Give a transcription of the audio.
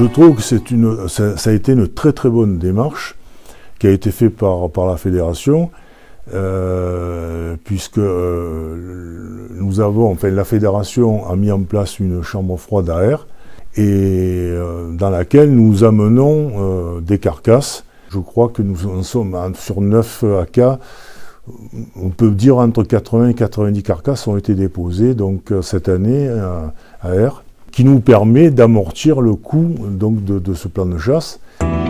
Je trouve que ça a été une très très bonne démarche qui a été faite par la fédération, puisque la fédération a mis en place une chambre froide à air et dans laquelle nous amenons des carcasses. Je crois que nous en sommes sur 9 AK. On peut dire entre 80 et 90 carcasses ont été déposées donc, cette année à air, qui nous permet d'amortir le coût donc, de ce plan de chasse.